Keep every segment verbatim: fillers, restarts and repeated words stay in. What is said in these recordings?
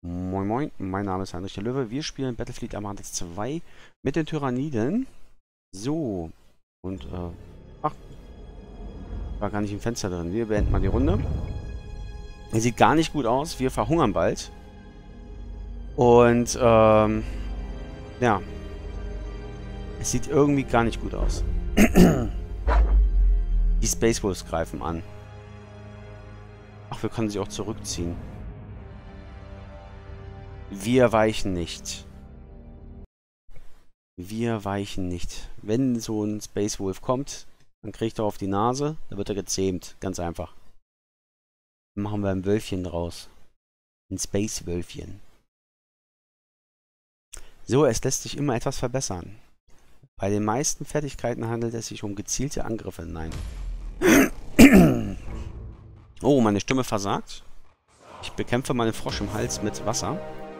Moin Moin, mein Name ist Heinrich der Löwe. Wir spielen Battlefield Armades zwei mit den Tyranniden. So, und, äh, ach, war gar nicht im Fenster drin. Wir beenden mal die Runde. Sieht gar nicht gut aus. Wir verhungern bald. Und, ähm, ja. Es sieht irgendwie gar nicht gut aus. Die Space Wolves greifen an. Ach, wir können sie auch zurückziehen. Wir weichen nicht. Wir weichen nicht. Wenn so ein Space Wolf kommt, dann kriegt er auf die Nase, dann wird er gezähmt. Ganz einfach. Dann machen wir ein Wölfchen draus. Ein Space Wölfchen. So, es lässt sich immer etwas verbessern. Bei den meisten Fertigkeiten handelt es sich um gezielte Angriffe. Nein. Oh, meine Stimme versagt. Ich bekämpfe meinen Frosch im Hals mit Wasser.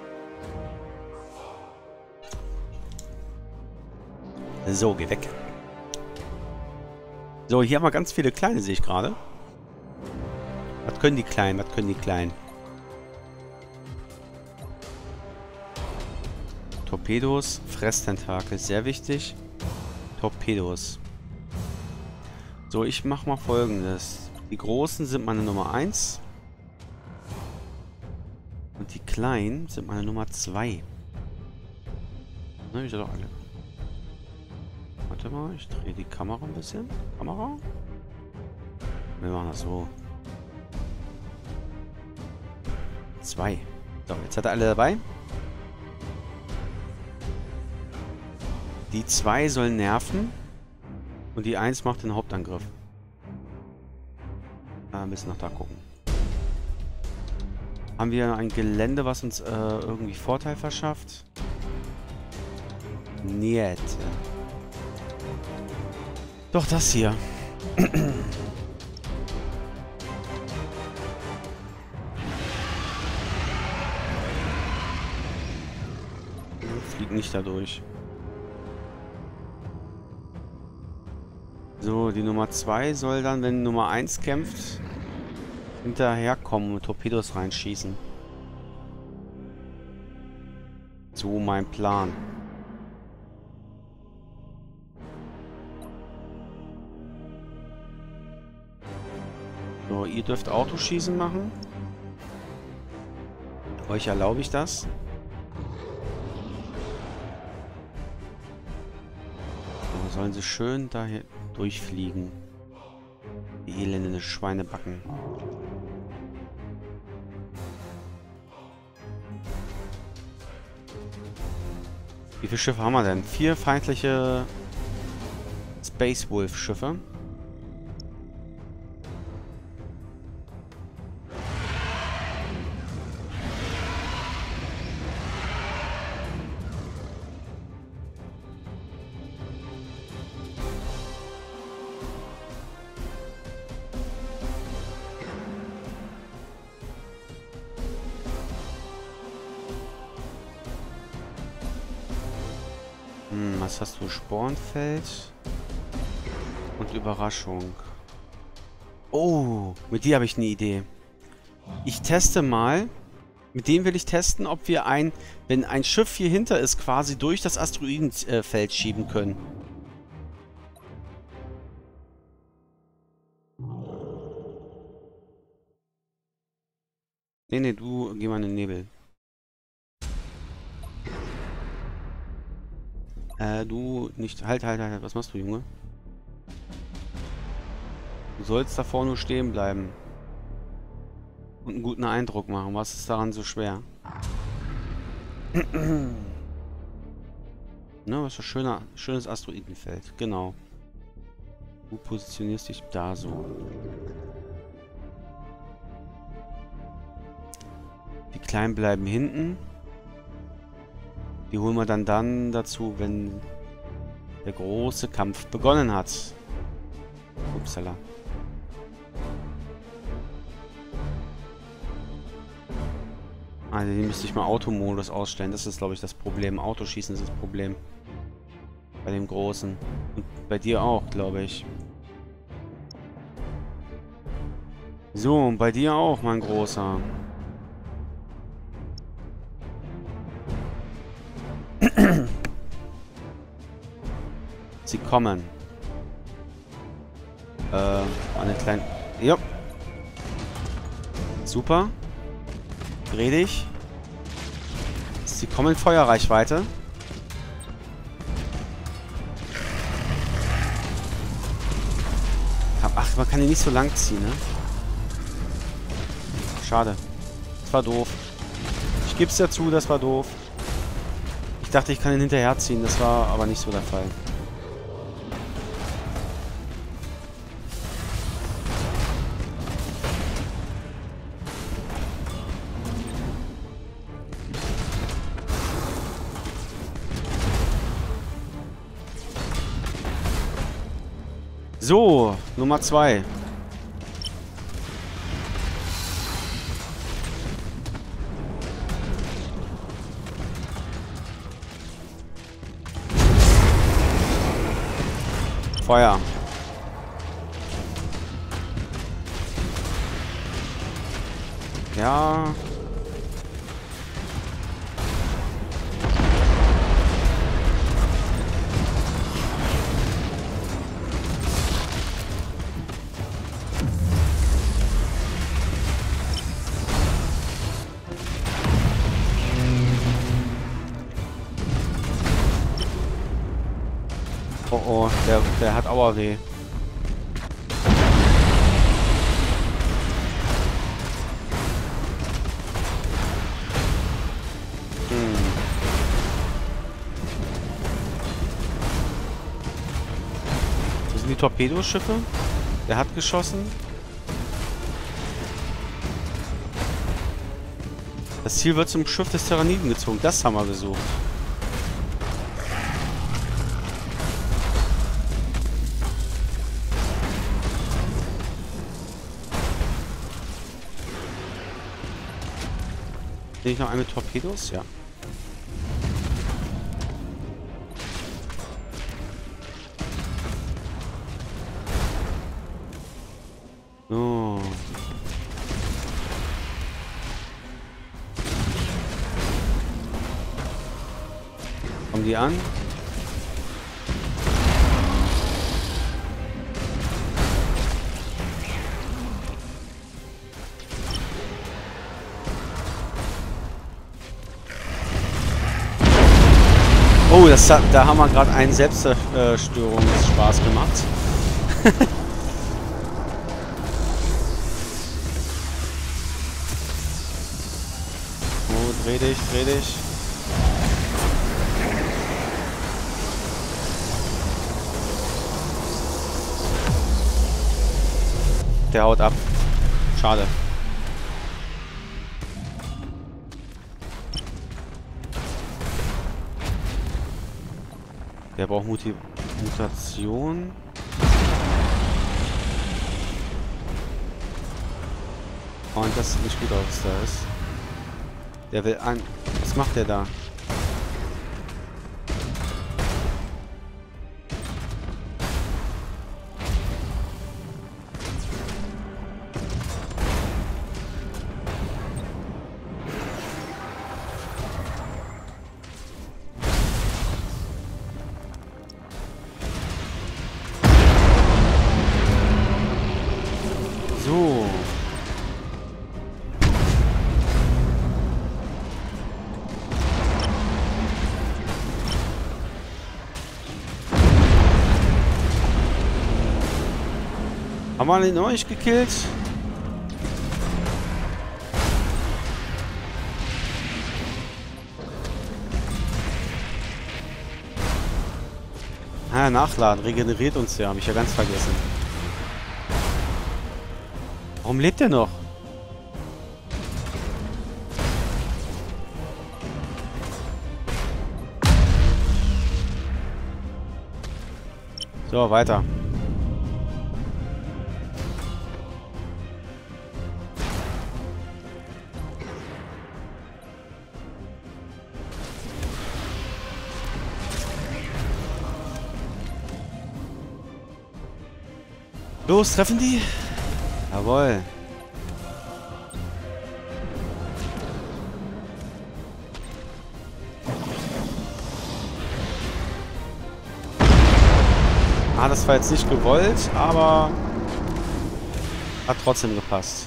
So, geh weg. So, hier haben wir ganz viele kleine, sehe ich gerade. Was können die Kleinen? Was können die Kleinen? Torpedos, Fresstentakel, sehr wichtig. Torpedos. So, ich mache mal Folgendes. Die Großen sind meine Nummer eins. Und die Kleinen sind meine Nummer zwei. Ne, ich doch alle. Warte mal, ich drehe die Kamera ein bisschen. Kamera? Wir machen das so. Zwei. So, jetzt hat er alle dabei. Die zwei sollen nerven. Und die eins macht den Hauptangriff. Ah, ein bisschen nach da gucken. Haben wir ein Gelände, was uns äh, irgendwie Vorteil verschafft? Niet. Doch, das hier. Fliegt nicht dadurch. So, die Nummer zwei soll dann, wenn Nummer eins kämpft, hinterherkommen und Torpedos reinschießen. So mein Plan. So, ihr dürft Autoschießen machen. Euch erlaube ich das. So, sollen sie schön daher durchfliegen. Die elende Schweinebacken. Wie viele Schiffe haben wir denn? Vier feindliche Space Wolf Schiffe. Hm, was hast du? Spornfeld und Überraschung. Oh, mit dir habe ich eine Idee. Ich teste mal. Mit dem will ich testen, ob wir ein, wenn ein Schiff hier hinter ist, quasi durch das Asteroidenfeld schieben können. Nee, nee, du geh mal in den Nebel. Äh, du nicht. Halt, halt, halt. Was machst du, Junge? Du sollst davor nur stehen bleiben. Und einen guten Eindruck machen. Was ist daran so schwer? Ne, was für ein schöner, schönes Asteroidenfeld. Genau. Du positionierst dich da so. Die Kleinen bleiben hinten. Die holen wir dann dann dazu, wenn der große Kampf begonnen hat. Upsala. Also die müsste ich mal Automodus ausstellen. Das ist, glaube ich, das Problem. Autoschießen ist das Problem. Bei dem Großen. Und bei dir auch, glaube ich. So, und bei dir auch, mein Großer. Sie kommen. Äh, eine kleine... Ja. Super. Dreh dich. Sie kommen in Feuerreichweite. Ach, man kann ihn nicht so lang ziehen, ne? Schade. Das war doof. Ich gebe es ja zu, das war doof. Ich dachte, ich kann ihn hinterherziehen. Das war aber nicht so der Fall. So, Nummer zwei. Feuer. Ja. Oh oh, der, der hat Auerweh. Hm. Wo sind die Torpedoschiffe? Der hat geschossen. Das Ziel wird zum Schiff des Tyranniden gezogen. Das haben wir gesucht. Sehe ich noch einen mit Torpedos? Ja. So. Kommen die an? Oh, das hat, da haben wir gerade einen Selbstzerstörungsspaß gemacht. Oh, dreh dich, dreh dich. Der haut ab. Schade. Der braucht Muti Mutation. Und das sieht nicht gut aus, da ist. Der will an. Was macht der da? So. Haben wir den euch gekillt? Ah, nachladen. Regeneriert uns ja. Habe ich ja ganz vergessen. Warum lebt er noch? So, weiter. Los, treffen die? Jawohl. Ah, das war jetzt nicht gewollt, aber hat trotzdem gepasst.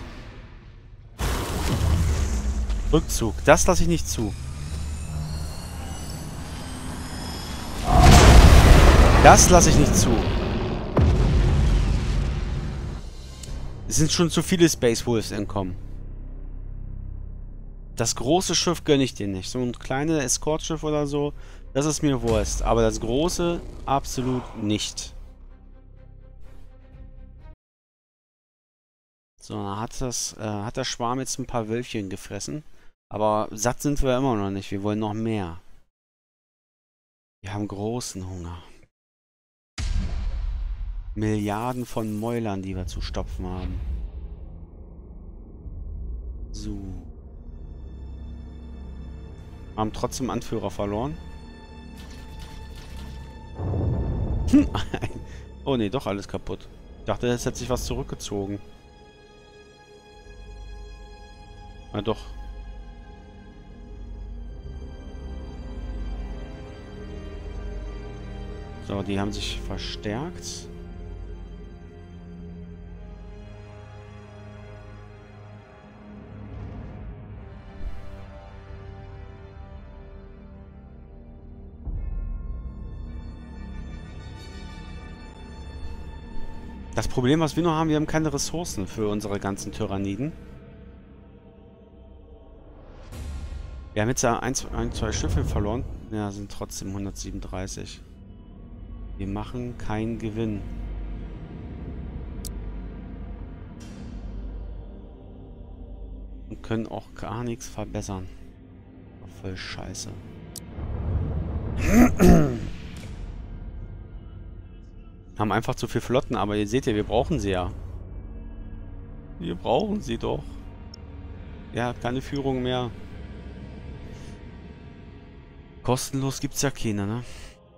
Rückzug. Das lasse ich nicht zu. Das lasse ich nicht zu. Es sind schon zu viele Space Wolves entkommen. Das große Schiff gönne ich dir nicht. So ein kleines Eskortschiff oder so, das ist mir Wurst. Aber das große absolut nicht. So, dann hat, das, äh, hat der Schwarm jetzt ein paar Wölfchen gefressen. Aber satt sind wir immer noch nicht. Wir wollen noch mehr. Wir haben großen Hunger. Milliarden von Mäulern, die wir zu stopfen haben. So. Haben trotzdem Anführer verloren. Oh ne, doch alles kaputt. Ich dachte, es hätte sich was zurückgezogen. Na doch. So, die haben sich verstärkt. Das Problem, was wir noch haben, wir haben keine Ressourcen für unsere ganzen Tyranniden. Wir haben jetzt ein, ein zwei Schiffe verloren. Ja, sind trotzdem hundertsiebenunddreißig. Wir machen keinen Gewinn. Und können auch gar nichts verbessern. Voll scheiße. Haben einfach zu viel Flotten, aber ihr seht ja, wir brauchen sie ja. Wir brauchen sie doch. Ja, keine Führung mehr. Kostenlos gibt's ja keine, ne?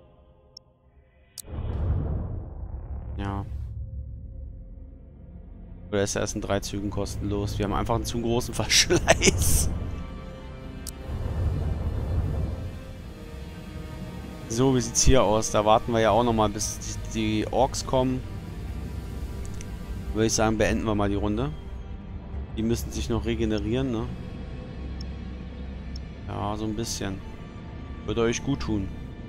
Ja. Oder ist er erst in drei Zügen kostenlos? Wir haben einfach einen zu großen Verschleiß. So, wie sieht's hier aus? Da warten wir ja auch nochmal, bis die, die Orks kommen. Würde ich sagen, beenden wir mal die Runde. Die müssen sich noch regenerieren, ne? Ja, so ein bisschen. Würde euch gut tun.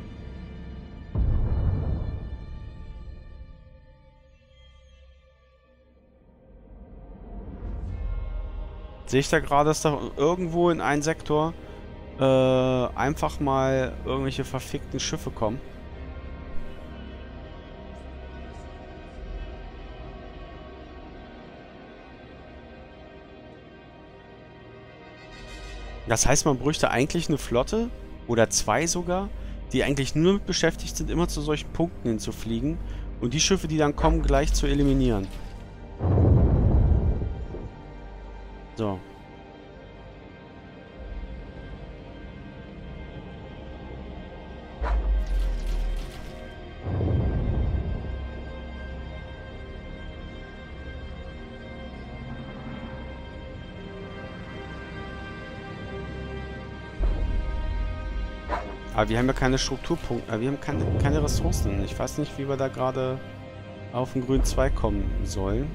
Sehe ich da gerade, dass da irgendwo in einen Sektor äh, einfach mal irgendwelche verfickten Schiffe kommen? Das heißt, man bräuchte eigentlich eine Flotte oder zwei sogar, die eigentlich nur damit beschäftigt sind, immer zu solchen Punkten hinzufliegen und die Schiffe, die dann kommen, gleich zu eliminieren. So. Aber wir haben ja keine Strukturpunkte, wir haben keine, keine Ressourcen. Ich weiß nicht, wie wir da gerade auf den grünen Zweig kommen sollen.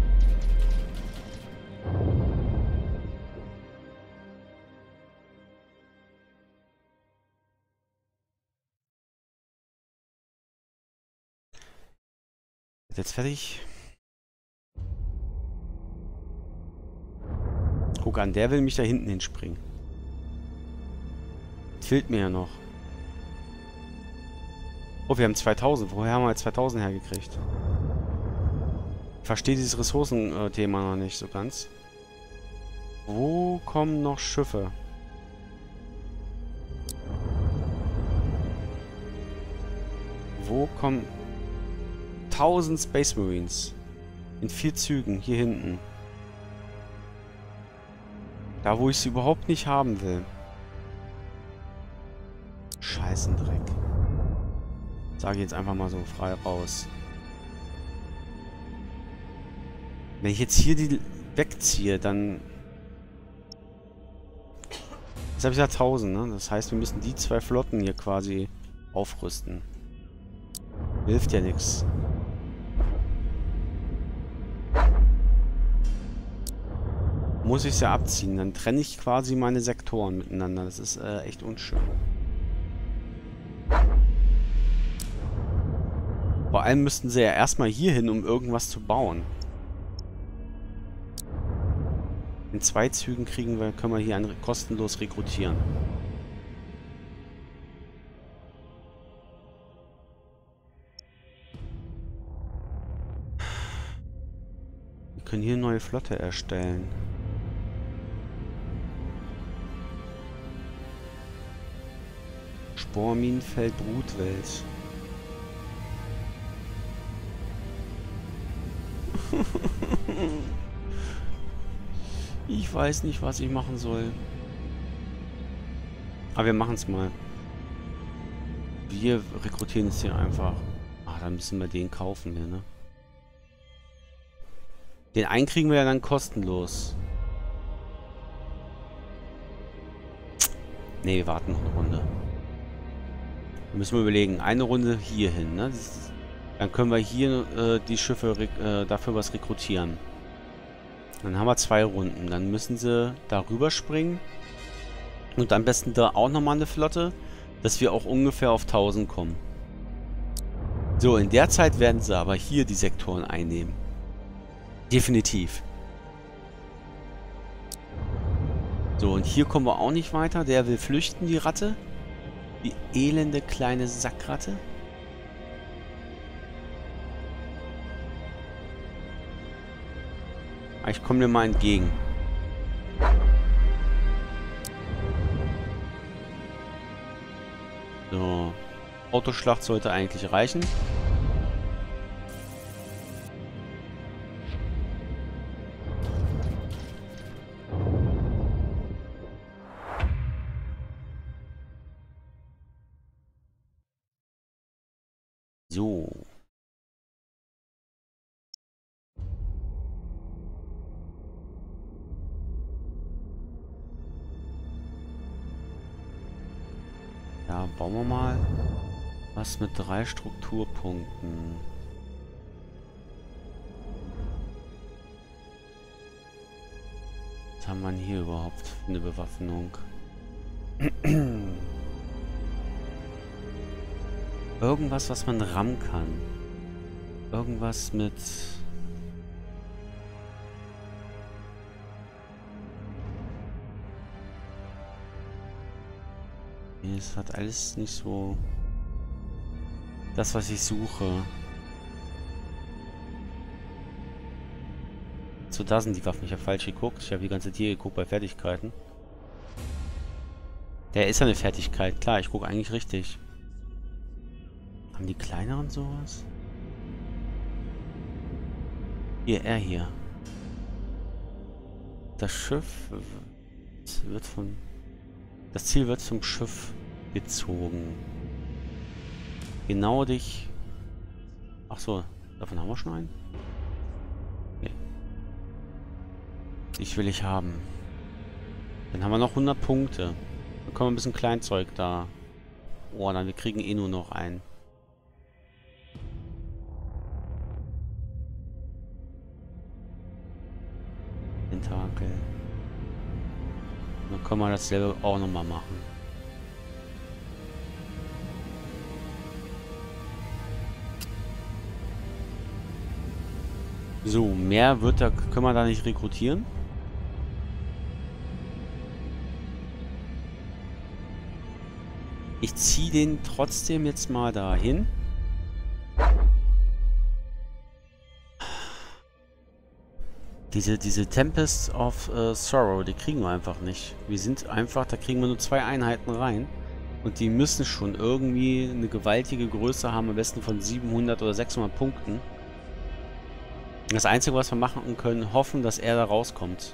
Jetzt fertig. Guck an, der will mich da hinten hinspringen. Fehlt mir ja noch. Oh, wir haben zweitausend. Woher haben wir jetzt zweitausend hergekriegt? Ich verstehe dieses Ressourcenthema noch nicht so ganz. Wo kommen noch Schiffe? Wo kommen tausend Space Marines? In vier Zügen, hier hinten. Da, wo ich sie überhaupt nicht haben will. Scheißendreck. Sage ich jetzt einfach mal so frei raus. Wenn ich jetzt hier die wegziehe, dann... Jetzt habe ich ja tausend, ne? Das heißt, wir müssen die zwei Flotten hier quasi aufrüsten. Hilft ja nichts. Muss ich es ja abziehen. Dann trenne ich quasi meine Sektoren miteinander. Das ist äh, echt unschön. Vor allem müssten sie ja erstmal hier hin, um irgendwas zu bauen. In zwei Zügen kriegen wir, können wir hier ein, kostenlos rekrutieren. Wir können hier eine neue Flotte erstellen. Sporminenfeld, Brutwelt. Ich weiß nicht, was ich machen soll. Aber wir machen es mal. Wir rekrutieren jetzt hier einfach. Ach, dann müssen wir den kaufen hier, ne? Den einen kriegen wir ja dann kostenlos. Ne, wir warten noch eine Runde. Müssen wir überlegen. Eine Runde hier hin, ne? Dann können wir hier äh, die Schiffe äh, dafür was rekrutieren. Dann haben wir zwei Runden. Dann müssen sie darüber springen. Und am besten da auch nochmal eine Flotte, dass wir auch ungefähr auf tausend kommen. So, in der Zeit werden sie aber hier die Sektoren einnehmen. Definitiv. So, und hier kommen wir auch nicht weiter. Der will flüchten, die Ratte. Die elende kleine Sackratte. Ich komme dir mal entgegen. So. Autoschlacht sollte eigentlich reichen. So. Ja, bauen wir mal was mit drei Strukturpunkten. Was haben wir denn hier überhaupt für eine Bewaffnung? Irgendwas, was man rammen kann. Irgendwas mit... Es hat alles nicht so... Das, was ich suche. So, da sind die Waffen. Ich habe falsch geguckt. Ich habe die ganze Tier geguckt bei Fertigkeiten. Der ist ja eine Fertigkeit. Klar, ich gucke eigentlich richtig. Haben die kleineren sowas? Hier, er hier. Das Schiff wird von... Das Ziel wird zum Schiff gezogen. Genau dich... Ach so, davon haben wir schon einen? Nee. Ich will ich haben. Dann haben wir noch hundert Punkte. Dann können wir ein bisschen Kleinzeug da. Oh, dann wir kriegen eh nur noch einen. Tentakel. Dann können wir dasselbe auch nochmal machen. So, mehr wird da, können wir da nicht rekrutieren. Ich ziehe den trotzdem jetzt mal dahin. Diese, diese Tempest of uh, Sorrow, die kriegen wir einfach nicht. Wir sind einfach, da kriegen wir nur zwei Einheiten rein. Und die müssen schon irgendwie eine gewaltige Größe haben, am besten von siebenhundert oder sechshundert Punkten. Das Einzige, was wir machen können, hoffen, dass er da rauskommt.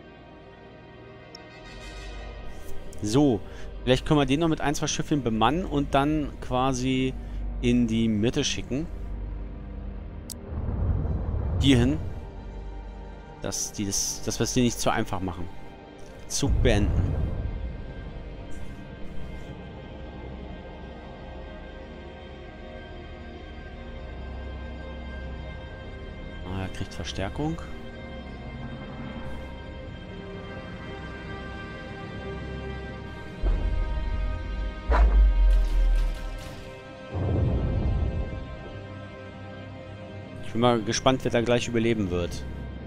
So, vielleicht können wir den noch mit ein, zwei Schiffen bemannen und dann quasi in die Mitte schicken. Hierhin. Dass, die das, dass wir es dir nicht zu einfach machen. Zug beenden. kriegt Verstärkung. Ich bin mal gespannt, wer da gleich überleben wird.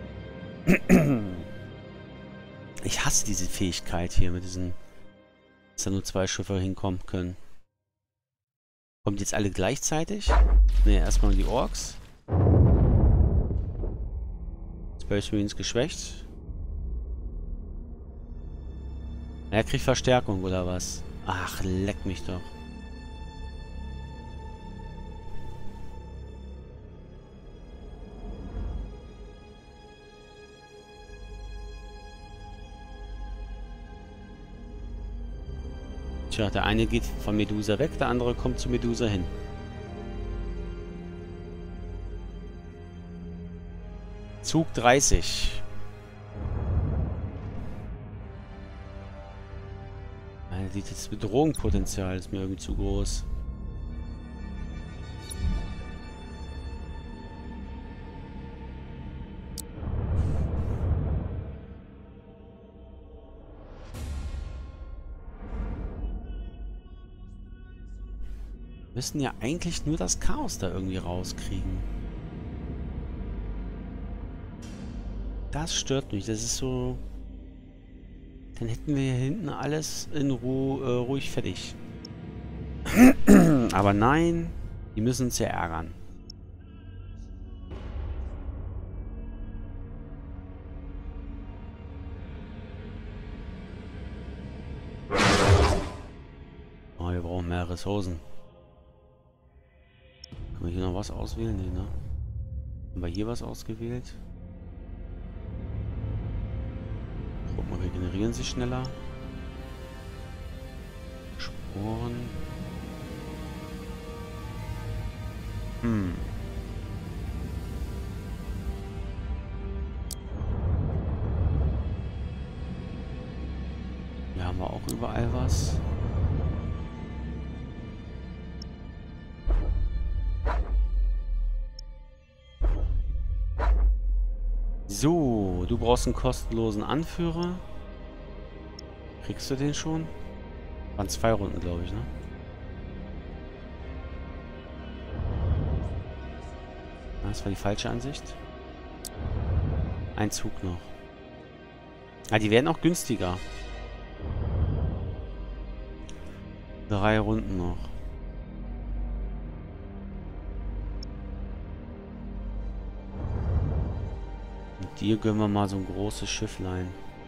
Ich hasse diese Fähigkeit hier mit diesen, dass da nur zwei Schiffe hinkommen können. Kommt jetzt alle gleichzeitig? Ne, erstmal die Orks. Space Marines geschwächt. Er kriegt Verstärkung oder was? Ach, leck mich doch. Tja, der eine geht von Medusa weg, der andere kommt zu Medusa hin. Zug dreißig. Das Bedrohungspotenzial ist mir irgendwie zu groß. Wir müssen ja eigentlich nur das Chaos da irgendwie rauskriegen. Das stört mich. Das ist so... Dann hätten wir hier hinten alles in Ruhe, äh, ruhig fertig. Aber nein, die müssen uns ja ärgern. Oh, wir brauchen mehr Ressourcen. Können wir hier noch was auswählen? Nee, ne? Haben wir hier was ausgewählt? Truppen regenerieren sich schneller. Sporen. Hm. Hier haben wir auch überall was. So, du brauchst einen kostenlosen Anführer. Kriegst du den schon? Waren zwei Runden, glaube ich, ne? Das war die falsche Ansicht. Ein Zug noch. Ah, die werden auch günstiger. Drei Runden noch. Und dir gönnen wir mal so ein großes Schifflein.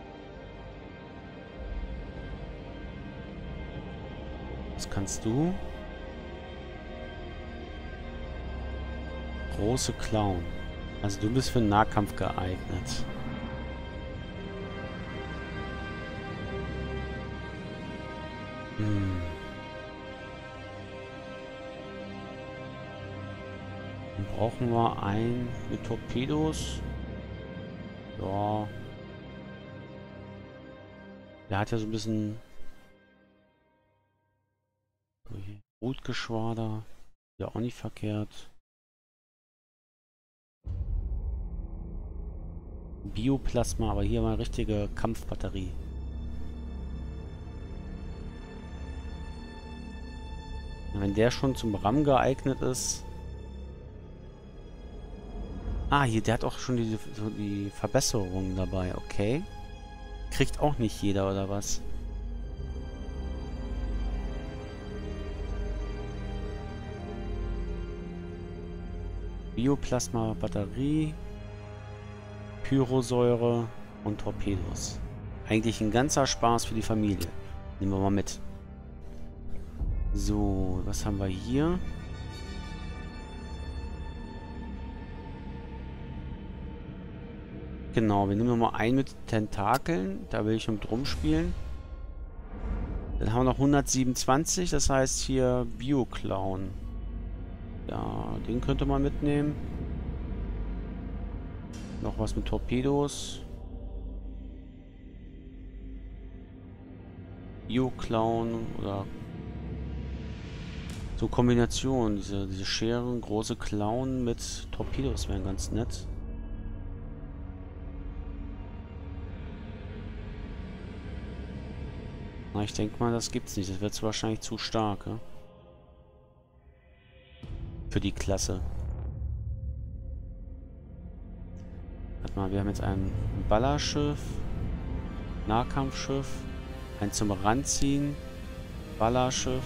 Was kannst du? Große Clown. Also du bist für den Nahkampf geeignet. Hm. Dann brauchen wir einen mit Torpedos. Ja. Der hat ja so ein bisschen Brutgeschwader. Ja, auch nicht verkehrt. Bioplasma, aber hier mal eine richtige Kampfbatterie. Wenn der schon zum Ram geeignet ist. Ah, hier, der hat auch schon die, so die Verbesserungen dabei, okay. Kriegt auch nicht jeder, oder was? Bioplasma, Batterie, Pyrosäure und Torpedos. Eigentlich ein ganzer Spaß für die Familie. Nehmen wir mal mit. So, was haben wir hier? Genau, wir nehmen mal einen mit Tentakeln. Da will ich mit rumspielen. Dann haben wir noch hundertsiebenundzwanzig, das heißt hier Bio-Clown. Ja, den könnte man mitnehmen. Noch was mit Torpedos. Bio-Clown oder so Kombination. Diese, diese Scheren, große Clown mit Torpedos wären ganz nett. Na, ich denke mal, das gibt's nicht. Das wird wahrscheinlich zu stark, ja? Für die Klasse. Warte mal, wir haben jetzt ein Ballerschiff, Nahkampfschiff, ein zum Ranziehen, Ballerschiff.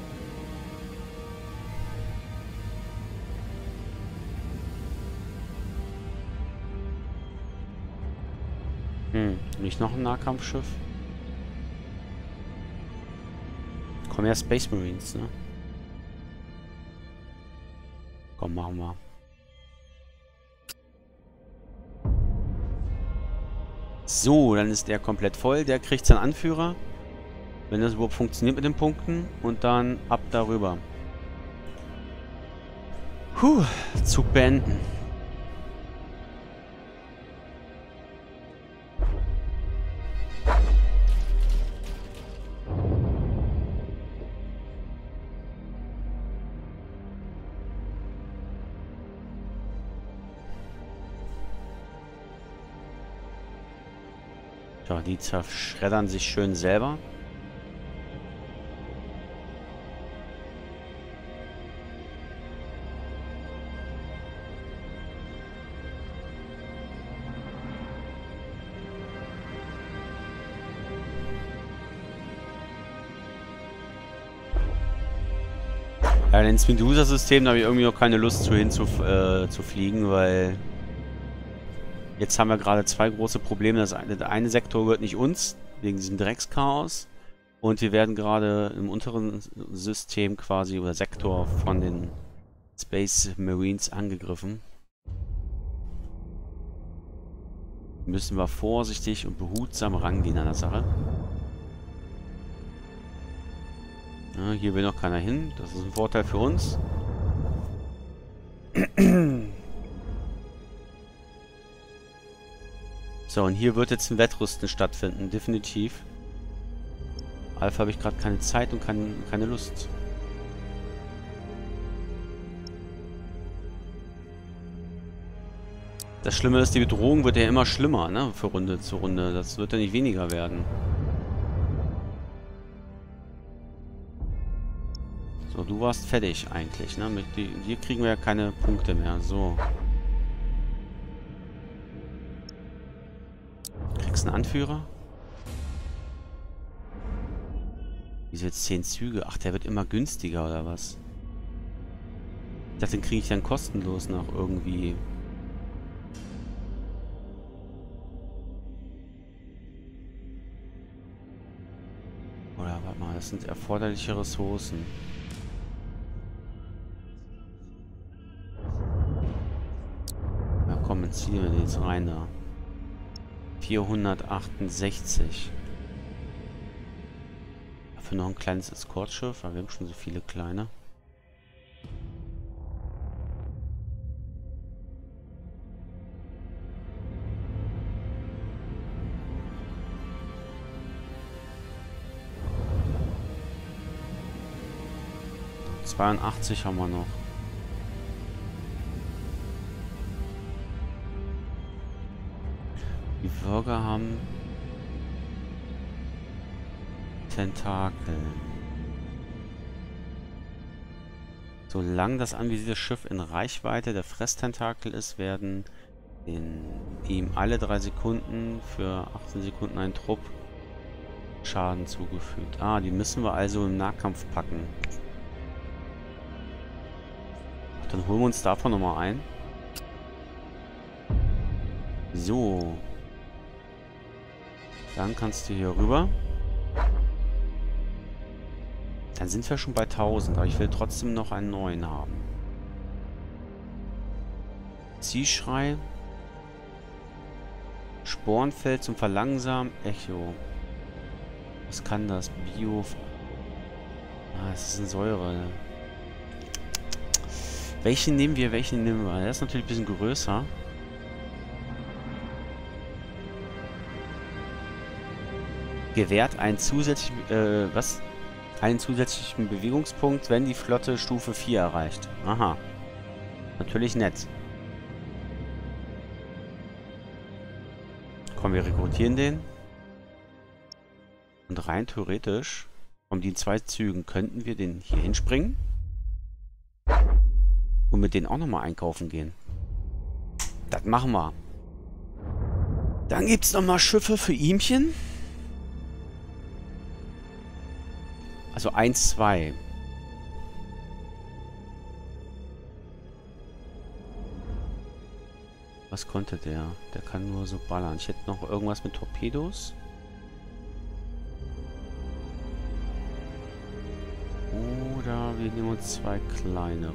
Hm, nicht noch ein Nahkampfschiff? Kommen ja Space Marines, ne? Komm, machen wir. So, dann ist der komplett voll. Der kriegt seinen Anführer. Wenn das überhaupt funktioniert mit den Punkten. Und dann ab darüber. Puh, Zug beenden. Ja, die zerschreddern sich schön selber. Ja, ins Medusa-System habe ich irgendwie noch keine Lust zu hinzufliegen, äh, zu fliegen, weil jetzt haben wir gerade zwei große Probleme. Das eine, der eine Sektor gehört nicht uns, wegen diesem Dreckschaos. Und wir werden gerade im unteren System quasi, oder Sektor, von den Space Marines angegriffen. Müssen wir vorsichtig und behutsam rangehen an der Sache. Ja, hier will noch keiner hin. Das ist ein Vorteil für uns. So, und hier wird jetzt ein Wettrüsten stattfinden, definitiv. Alpha habe ich gerade keine Zeit und kein, keine Lust. Das Schlimme ist, die Bedrohung wird ja immer schlimmer, ne? Für Runde zu Runde. Das wird ja nicht weniger werden. So, du warst fertig eigentlich, ne? Mit die, hier kriegen wir ja keine Punkte mehr. So. Kriegst einen Anführer? Wieso jetzt zehn Züge? Ach, der wird immer günstiger, oder was? Ich dachte, den kriege ich dann kostenlos noch irgendwie. Oder, warte mal, das sind erforderliche Ressourcen. Ja, komm, jetzt ziehen wir den jetzt rein da. vierhundertachtundsechzig. Dafür noch ein kleines Eskortschiff, aber wir haben schon so viele kleine. zweiundachtzig haben wir noch. Die Bürger haben Tentakel. Solange das anvisierte Schiff in Reichweite der Fresstentakel ist, werden in ihm alle drei Sekunden für achtzehn Sekunden ein Trupp Schaden zugefügt. Ah, die müssen wir also im Nahkampf packen. Ach, dann holen wir uns davon nochmal ein. So. Dann kannst du hier rüber. Dann sind wir schon bei tausend, aber ich will trotzdem noch einen neuen haben. Ziehschrei. Sporenfeld zum Verlangsamen. Echo. Was kann das? Bio. Ah, es ist eine Säure. Welchen nehmen wir? Welchen nehmen wir? Der ist natürlich ein bisschen größer. Gewährt einen zusätzlichen, äh, was? Einen zusätzlichen Bewegungspunkt, wenn die Flotte Stufe vier erreicht. Aha. Natürlich nett. Komm, wir rekrutieren den. Und rein theoretisch, von den zwei Zügen, könnten wir den hier hinspringen. Und mit denen auch nochmal einkaufen gehen. Das machen wir. Dann gibt es nochmal Schiffe für ihmchen. Also eins, zwei. Was konnte der? Der kann nur so ballern. Ich hätte noch irgendwas mit Torpedos. Oder wir nehmen uns zwei kleinere.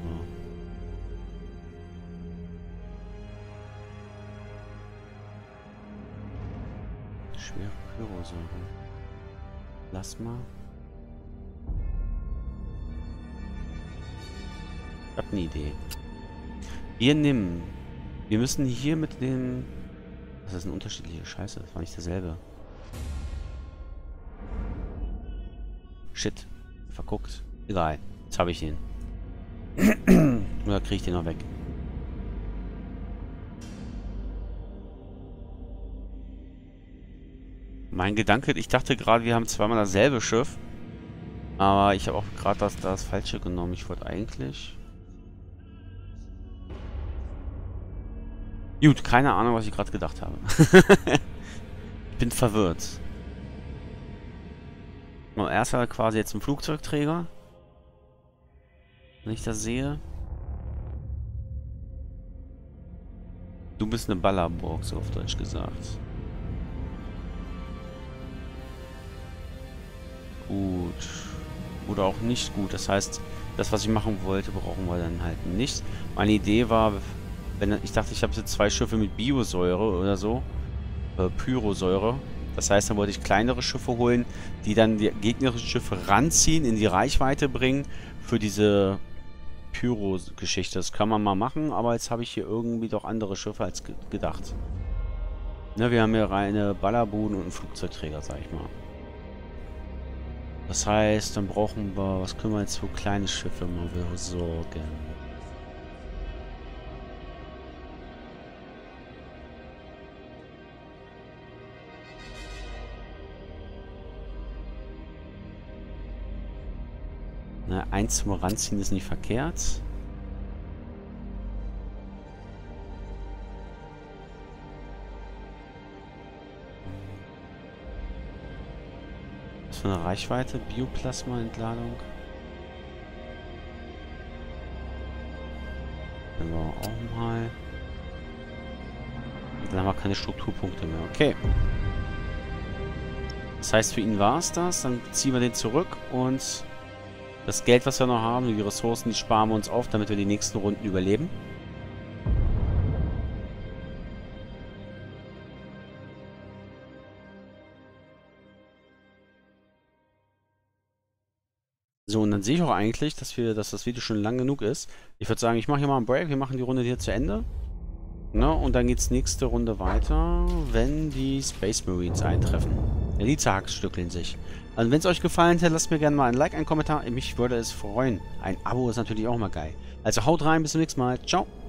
Schwere Pyrosäure. Lass mal. Ich hab eine Idee. Wir nehmen. Wir müssen hier mit den... Das ist eine unterschiedliche Scheiße. Das war nicht dasselbe. Shit. Verguckt. Egal. Jetzt habe ich ihn. Oder kriege ich den noch weg? Mein Gedanke, ich dachte gerade, wir haben zweimal dasselbe Schiff. Aber ich habe auch gerade das, das Falsche genommen. Ich wollte eigentlich... Gut, keine Ahnung, was ich gerade gedacht habe. Ich bin verwirrt. Und erst war quasi jetzt ein Flugzeugträger. Wenn ich das sehe. Du bist eine Ballerburg, so auf Deutsch gesagt. Gut. Oder auch nicht gut. Das heißt, das, was ich machen wollte, brauchen wir dann halt nicht. Meine Idee war, wenn ich dachte, ich habe jetzt zwei Schiffe mit Biosäure oder so. Äh, Pyrosäure. Das heißt, dann wollte ich kleinere Schiffe holen, die dann die gegnerischen Schiffe ranziehen, in die Reichweite bringen für diese Pyro-Geschichte. Das kann man mal machen, aber jetzt habe ich hier irgendwie doch andere Schiffe als ge gedacht. Ne, wir haben hier reine Ballerbuden und einen Flugzeugträger, sag ich mal. Das heißt, dann brauchen wir, was können wir jetzt für kleine Schiffe mal besorgen? Ne, eins zum Ranziehen ist nicht verkehrt. Was für eine Reichweite? Bioplasma-Entladung. Dann wir auch mal. Dann haben wir keine Strukturpunkte mehr. Okay. Das heißt, für ihn war es das. Dann ziehen wir den zurück und das Geld, was wir noch haben, die Ressourcen, die sparen wir uns auf, damit wir die nächsten Runden überleben. So, und dann sehe ich auch eigentlich, dass wir, dass das Video schon lang genug ist. Ich würde sagen, ich mache hier mal einen Break. Wir machen die Runde hier zu Ende. Na, und dann geht's nächste Runde weiter, wenn die Space Marines eintreffen. Ja, die zerhackstückeln sich. Also wenn es euch gefallen hat, lasst mir gerne mal ein Like, einen Kommentar. Mich würde es freuen. Ein Abo ist natürlich auch mal geil. Also haut rein, bis zum nächsten Mal. Ciao.